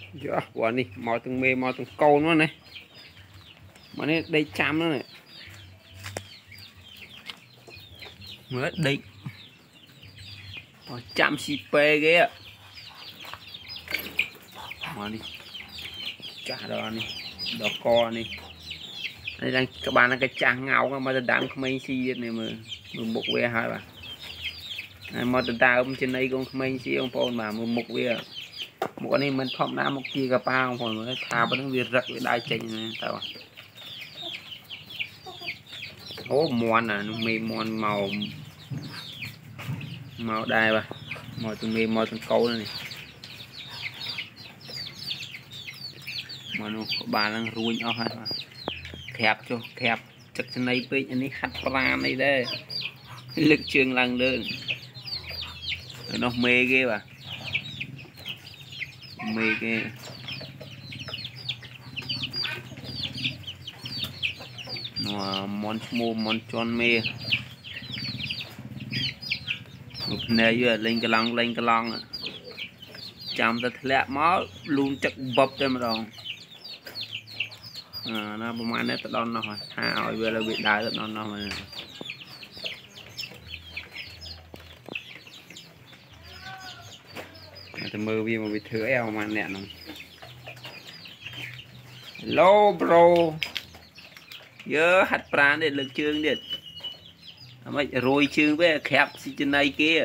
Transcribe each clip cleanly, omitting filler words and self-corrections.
Dạ, quả này mò từng mê mò từng câu nữa này, mà này đây chăm nữa này, mới đây, chăm xì pê ghê ạ, mà đi, chả đó này, đỏ co này, đây đang các bạn là cái trang ngáo mà đang không mấy xì này mà một về hai bạn, mà ta ông trên đây cũng không mấy xì ông phone mà một về một con này mình thọm đá một kia gặp bao rồi mới thà bên việc rắc với đai chanh này tao hố mòn à nó mềm mòn màu màu đai ba màu từng mềm màu từng câu này mà nó bà đang ruồi ao hay mà khẹp cho khẹp chắc trên đây với anh ấy hắt ra này đây lực trường lần đơn nó mê ghê bà mê ghê nó món mô món tròn mê này giờ lên cái lon chạm ta lẹ máu luôn chắc bập đây mà rồi nóประมาณนี้ตะดอนnó rồiเอาvề là bị đái tะดอนnó màจะมือวิ่งมาไปถือเอวมาเนี่ยน้อง hello bro เยอะหัดปลาเนี่ยเลือกchương điệnไม่rồi chương với kẹp xí trên đây kia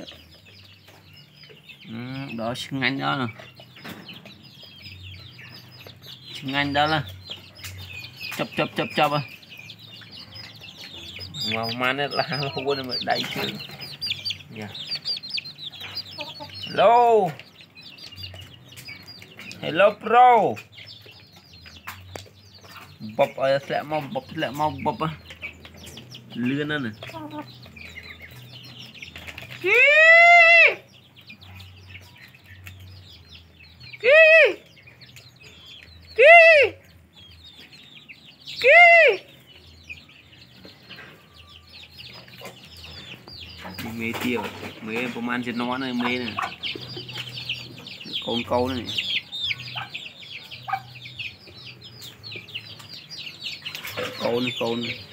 đó chương anh đó nè chương anh đó là chập à mà man là lâu nên mà đẩy chương yeah. Hello hello bro bập sẽ mau bập á lươn đó nè mê tiêu mêประมาณจะน้อยเลยเมnày con câu này câu này